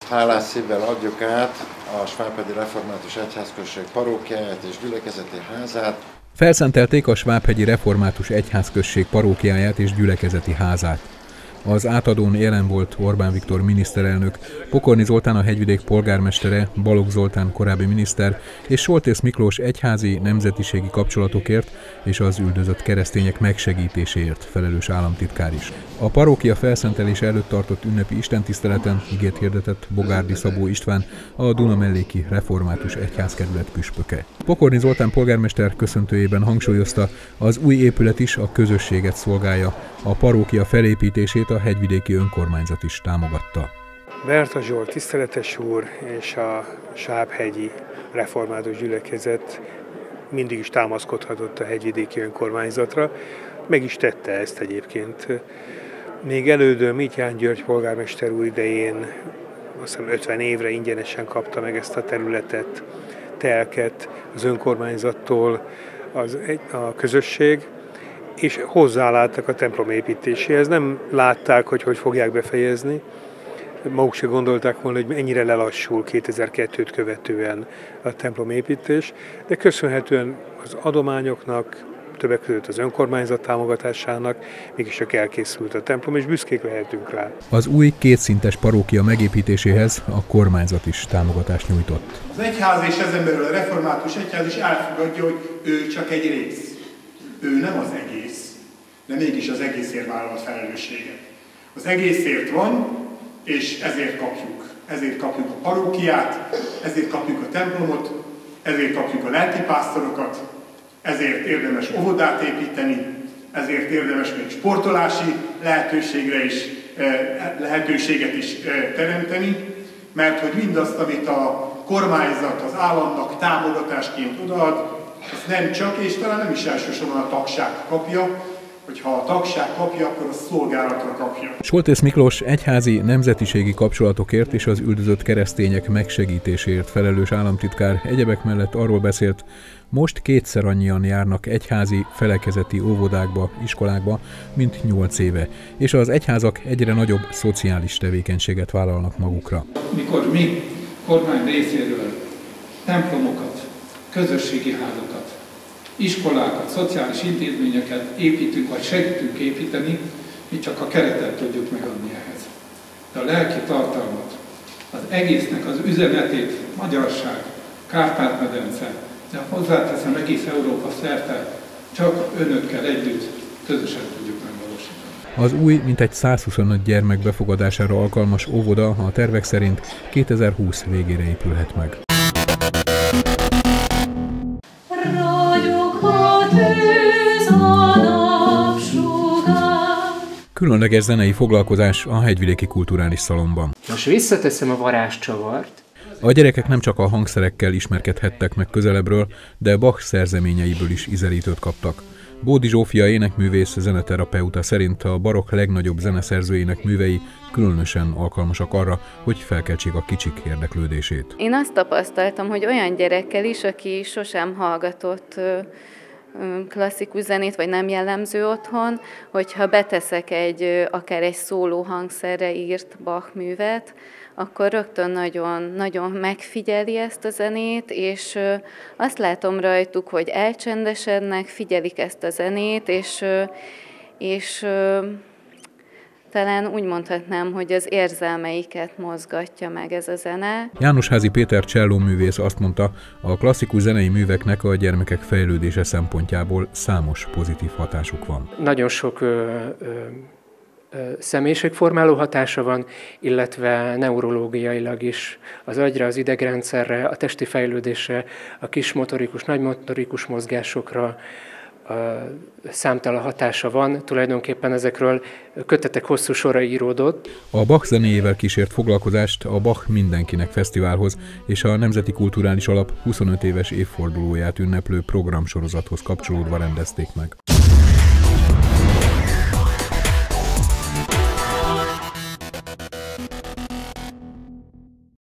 Hálás szívvel adjuk át a Svábhegyi Református Egyházközség parókiáját és gyülekezeti házát. Felszentelték a Svábhegyi Református Egyházközség parókiáját és gyülekezeti házát. Az átadón jelen volt Orbán Viktor miniszterelnök, Pokorni Zoltán a Hegyvidék polgármestere, Balogh Zoltán korábbi miniszter és Soltész Miklós egyházi nemzetiségi kapcsolatokért és az üldözött keresztények megsegítéséért felelős államtitkár is. A parókia felszentelése előtt tartott ünnepi istentiszteleten igét hirdetett Bogárdi Szabó István, a Dunamelléki Református Egyházkerület püspöke. Pokorni Zoltán polgármester köszöntőjében hangsúlyozta, az új épület is a közösséget szolgálja, a parókia felépítését a hegyvidéki önkormányzat is támogatta. Berta Zsolt tiszteletes úr és a Svábhegyi Református Gyülekezet mindig is támaszkodhatott a hegyvidéki önkormányzatra, meg is tette ezt egyébként. Még elődön Mityán György polgármester úr idején, azt hiszem 50 évre ingyenesen kapta meg ezt a területet, telket az önkormányzattól a közösség, és hozzáláttak a templom építéséhez. Nem látták, hogy fogják befejezni. Maguk se gondolták volna, hogy ennyire lelassul 2002-t követően a templom építés, de köszönhetően az adományoknak, többek között az önkormányzat támogatásának mégiscsak elkészült a templom, és büszkék lehetünk rá. Az új kétszintes parókia megépítéséhez a kormányzat is támogatást nyújtott. Az egyház és ezen belül a református egyház is elfogadja, hogy ő csak egy rész. Ő nem az egész, de mégis az egészért vállal felelősséget. Az egészért van, és ezért kapjuk. Ezért kapjuk a parókiát, ezért kapjuk a templomot, ezért kapjuk a lelkipásztorokat, ezért érdemes óvodát építeni, ezért érdemes még sportolási lehetőséget is teremteni, mert hogy mindazt, amit a kormányzat az államnak támogatásként odaad, azt nem csak, és talán nem is elsősorban a tagság kapja, hogyha a tagság kapja, akkor a szolgálatra kapja. Soltész Miklós egyházi nemzetiségi kapcsolatokért és az üldözött keresztények megsegítéséért felelős államtitkár egyebek mellett arról beszélt, most kétszer annyian járnak egyházi, felekezeti óvodákba, iskolákba, mint 8 éve, és az egyházak egyre nagyobb szociális tevékenységet vállalnak magukra. Mikor mi kormány részéről templomokat, közösségi házakat, iskolákat, szociális intézményeket építünk, vagy segítünk építeni, mi csak a keretet tudjuk megadni ehhez. De a lelki tartalmat, az egésznek az üzenetét, magyarság, Kárpát-medence, de hozzáteszem egész Európa szerte, csak önökkel együtt közösen tudjuk megvalósítani. Az új, mintegy 125 gyermek befogadására alkalmas óvoda a tervek szerint 2020 végére épülhet meg. Különleges zenei foglalkozás a Hegyvidéki Kulturális Szalonban. Most visszateszem a varázscsavart. A gyerekek nem csak a hangszerekkel ismerkedhettek meg közelebbről, de Bach szerzeményeiből is ízelítőt kaptak. Bódi Zsófia énekművész zeneterapeuta szerint a barokk legnagyobb zeneszerzőinek művei különösen alkalmasak arra, hogy felkeltsék a kicsik érdeklődését. Én azt tapasztaltam, hogy olyan gyerekkel is, aki sosem hallgatott klasszikus zenét, vagy nem jellemző otthon, hogyha beteszek akár egy szóló hangszerre írt Bach művet, akkor rögtön nagyon megfigyeli ezt a zenét, és azt látom rajtuk, hogy elcsendesednek, figyelik ezt a zenét, és talán úgy mondhatnám, hogy az érzelmeiket mozgatja meg ez a zene. Jánosházi Péter csellóművész azt mondta, a klasszikus zenei műveknek a gyermekek fejlődése szempontjából számos pozitív hatásuk van. Nagyon sok személyiségformáló hatása van, illetve neurológiailag is az agyra, az idegrendszerre, a testi fejlődésre, a kis motorikus, nagy motorikus mozgásokra számtalan hatása van. Tulajdonképpen ezekről kötetek hosszú sora íródott. A Bach zenéjével kísért foglalkozást a Bach Mindenkinek Fesztiválhoz és a Nemzeti Kulturális Alap 25 éves évfordulóját ünneplő programsorozathoz kapcsolódva rendezték meg.